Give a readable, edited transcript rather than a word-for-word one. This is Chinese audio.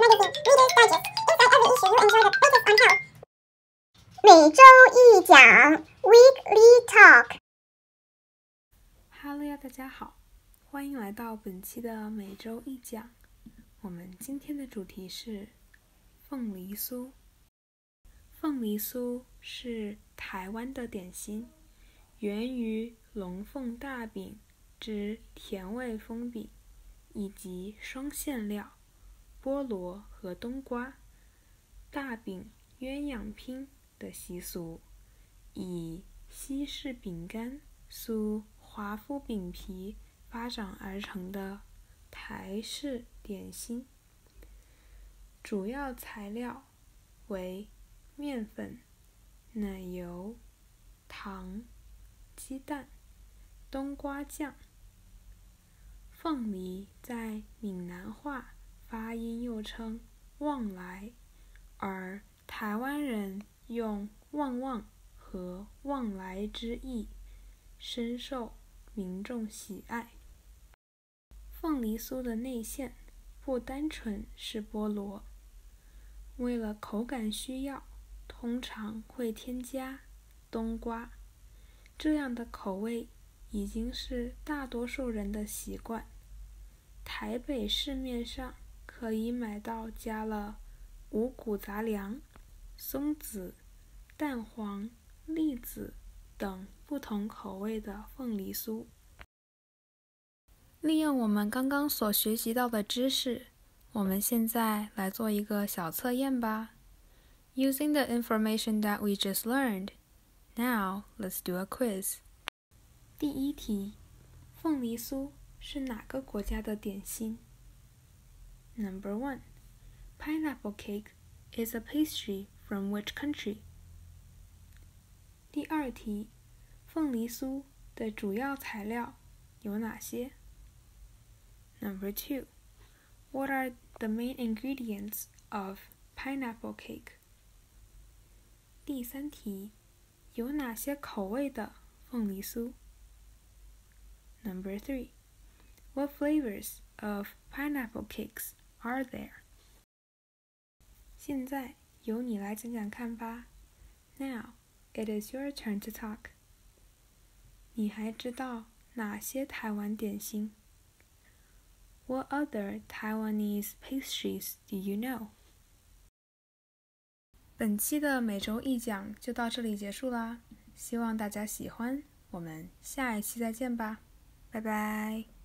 Magazine, Reader's Digest. Inside every issue, you enjoy the latest on health. 每周一讲 Weekly Talk。 Hello 呀，大家好，欢迎来到本期的每周一讲。我们今天的主题是凤梨酥。凤梨酥是台湾的点心，源于龙凤大饼之甜味封饼，以及双馅料菠萝和冬瓜大饼鸳鸯拼的习俗，以西式饼干酥华夫饼皮发展而成的台式点心。主要材料为面粉、奶油、糖、鸡蛋、冬瓜酱。凤梨在闽南话发音又称旺来，而台湾人用旺旺和旺来之意，深受民众喜爱。凤梨酥的内馅不单纯是菠萝，为了口感需要，通常会添加冬瓜，这样的口味已经是大多数人的习惯。台北市面上可以买到加了五谷杂粮、松子、蛋黄、栗子等不同口味的凤梨酥。利用我们刚刚所学习到的知识，我们现在来做一个小测验吧。Using the information that we just learned, now let's do a quiz. 第一题，凤梨酥是哪个国家的点心？ Number 1. Pineapple cake is a pastry from which country? 第二题，凤梨酥的主要材料有哪些？ Number 2. What are the main ingredients of pineapple cake? 第三题，有哪些口味的凤梨酥？ Number 3. What flavors of pineapple cakes are there? 现在由你来讲讲看吧。Now, it is your turn to talk. 你还知道哪些台湾点心？ What other Taiwanese pastries do you know? 本期的每周一讲就到这里结束啦，希望大家喜欢，我们下一期再见吧，拜拜。